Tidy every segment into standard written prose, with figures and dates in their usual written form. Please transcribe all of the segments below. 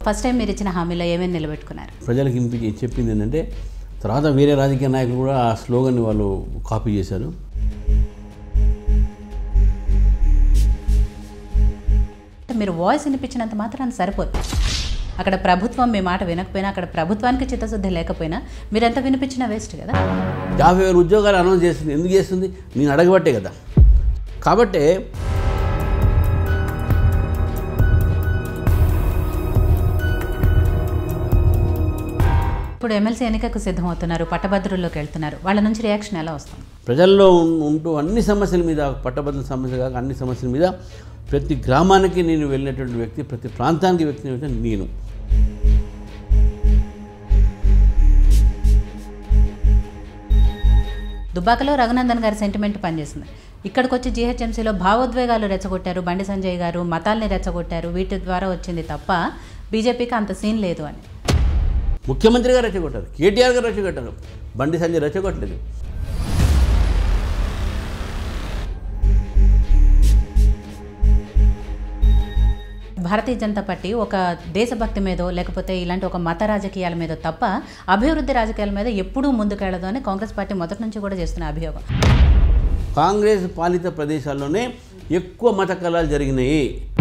First time మీరు ఇచ్చిన హామీలో ఏమేమి నిలబెట్టుకున్నారు? ప్రజలకు చెప్పింది ఏంటంటే తర్వాత వేరే రాజకీయ నాయకులు కూడా ఆ స్లోగన్ని వాళ్ళు కాపీ చేశారు. మీరు వాయిస్ వినిపించినంత మాత్రాన్ని సరిపోదు. అక్కడ ప్రభుత్వం మీ మాట వినకపోయినా, అక్కడ ప్రభుత్వానికి చిత్తశుద్ధి లేకపోయినా మీరెంత వినిపించినా వేస్ట్ కదా. 50,000 ఉద్యోగాలు అనౌన్స్ చేస్తుంది. ఎందుకు చేస్తుంది? నేను అడగబట్టే కదా. కాబట్టి ఇప్పుడు ఎమ్మెల్సీ ఎన్నికకు సిద్ధమవుతున్నారు, పట్టభద్రుల్లోకి వెళ్తున్నారు. వాళ్ళ నుంచి రియాక్షన్ ఎలా వస్తుంది? ప్రజల్లో ఉంటూ అన్ని సమస్యల మీద, పట్టభద్రుల సమస్య కాక అన్ని సమస్యల మీద ప్రతి గ్రామానికి నేను వెళ్ళినటువంటి వ్యక్తి, ప్రతి ప్రాంతానికి వ్యక్తి నేను. దుబ్బాకలో రఘునందన్ గారి సెంటిమెంట్ పనిచేసింది. ఇక్కడికి వచ్చి జీహెచ్ఎంసీలో భావోద్వేగాలు రెచ్చగొట్టారు, బండి సంజయ్ గారు మతాల్ని రెచ్చగొట్టారు. వీటి ద్వారా వచ్చింది తప్ప బీజేపీకి అంత సీన్ లేదు అని ముఖ్యమంత్రి గారు రెచ్చగొట్టారు, కేటీఆర్ గారు రెచ్చగొట్టారు, బండి సంజయ్ రెచ్చగొట్టలేదు. భారతీయ జనతా పార్టీ ఒక దేశభక్తి మీదో లేకపోతే ఇలాంటి ఒక మత రాజకీయాల మీద తప్ప అభివృద్ధి రాజకీయాల మీద ఎప్పుడూ ముందుకెళ్లదు అని కాంగ్రెస్ పార్టీ మొదటి నుంచి కూడా చేస్తున్న అభియోగం. కాంగ్రెస్ పాలిత ప్రదేశాల్లోనే ఎక్కువ మత కలహాలు జరిగినాయి.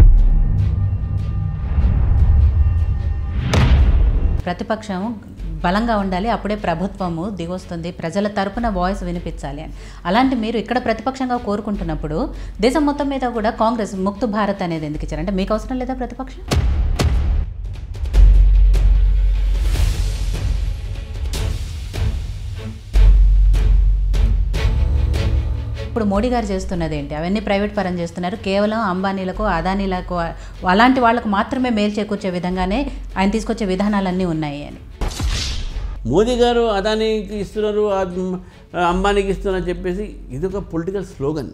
ప్రతిపక్షం బలంగా ఉండాలి, అప్పుడే ప్రభుత్వము దిగొస్తుంది, ప్రజల తరపున వాయిస్ వినిపించాలి అని. అలాంటి మీరు ఇక్కడ ప్రతిపక్షంగా కోరుకుంటున్నప్పుడు దేశం మొత్తం మీద కూడా కాంగ్రెస్ ముక్త భారత్ అనేది ఎందుకు ఇచ్చారు? అంటే మీకు అవసరం లేదా ప్రతిపక్షం? ఇప్పుడు మోడీ గారు చేస్తున్నది ఏంటి? అవన్నీ ప్రైవేట్ పరం చేస్తున్నారు. కేవలం అంబానీలకు, అదానీలకు, అలాంటి వాళ్ళకు మాత్రమే మేలు చేకూర్చే విధంగానే ఆయన తీసుకొచ్చే విధానాలన్నీ ఉన్నాయి అని. మోదీ గారు అదానీకి ఇస్తున్నారు, అంబానీకి ఇస్తున్నారు అని చెప్పేసి ఇది ఒక పొలిటికల్ స్లోగన్.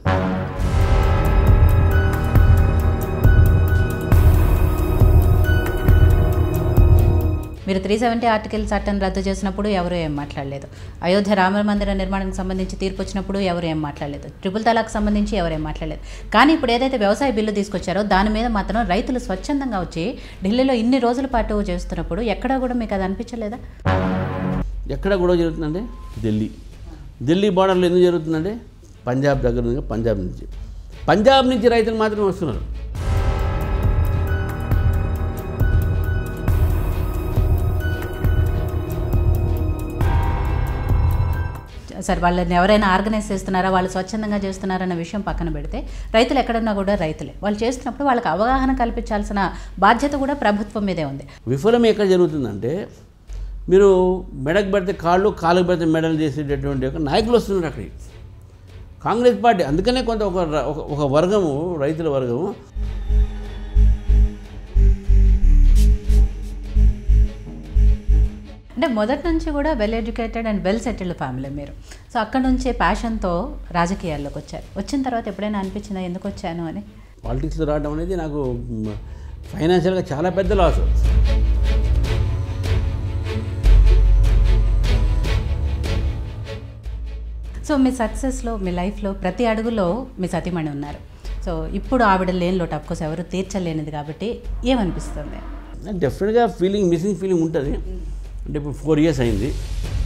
మీరు 370 ఆర్టికల్ చట్టం రద్దు చేసినప్పుడు ఎవరు ఏం మాట్లాడలేదు. అయోధ్య రామ మందిర నిర్మాణానికి సంబంధించి తీర్పు వచ్చినప్పుడు ఎవరు ఏం మాట్లాడలేదు. ట్రిపుల్ తలాక్ సంబంధించి ఎవరు ఏం మాట్లాడలేదు. కానీ ఇప్పుడు ఏదైతే వ్యవసాయ బిల్లు తీసుకొచ్చారో దాని మీద మాత్రం రైతులు స్వచ్ఛందంగా వచ్చి ఢిల్లీలో ఇన్ని రోజుల పాటు చేస్తున్నప్పుడు ఎక్కడా కూడా మీకు అది అనిపించలేదా? ఎక్కడ గొడవ జరుగుతుందంటే ఢిల్లీ బార్డర్లో ఎందుకు జరుగుతుందంటే పంజాబ్ దగ్గర నుంచి, పంజాబ్ నుంచి రైతులు మాత్రమే వస్తున్నారు. సరే, వాళ్ళని ఎవరైనా ఆర్గనైజ్ చేస్తున్నారా, వాళ్ళు స్వచ్ఛందంగా చేస్తున్నారన్న విషయం పక్కన పెడితే రైతులు ఎక్కడన్నా కూడా రైతులే. వాళ్ళు చేస్తున్నప్పుడు వాళ్ళకి అవగాహన కల్పించాల్సిన బాధ్యత కూడా ప్రభుత్వం మీదే ఉంది. విఫలం ఎక్కడ జరుగుతుందంటే మీరు మెడకు పెడితే కాళ్ళకు పెడితే మెడలు చేసేటటువంటి ఒక నాయకులు వస్తున్నారు అక్కడికి. కాంగ్రెస్ పార్టీ అందుకనే కొంత ఒక వర్గము, రైతుల వర్గము అంటే మొదటి నుంచి కూడా well educated and well settled family మీరు. సో అక్కడ నుంచే ప్యాషన్తో రాజకీయాల్లోకి వచ్చారు. వచ్చిన తర్వాత ఎప్పుడైనా అనిపించిందా ఎందుకు వచ్చాను అని? పాలిటిక్స్లో రావడం అనేది నాకు ఫైనాన్షియల్గా చాలా పెద్ద లాస్. సో మీ సక్సెస్లో, మీ లైఫ్లో ప్రతి అడుగులో మీ సతీమణి ఉన్నారు. సో ఇప్పుడు ఆవిడ లేని లోటు అఫ్కోర్స్ ఎవరు తీర్చలేనిది కాబట్టి ఏమనిపిస్తుంది? డెఫినెట్గా మిస్సింగ్ ఫీలింగ్ ఉంటుంది. అంటే ఇప్పుడు 4 years అయింది.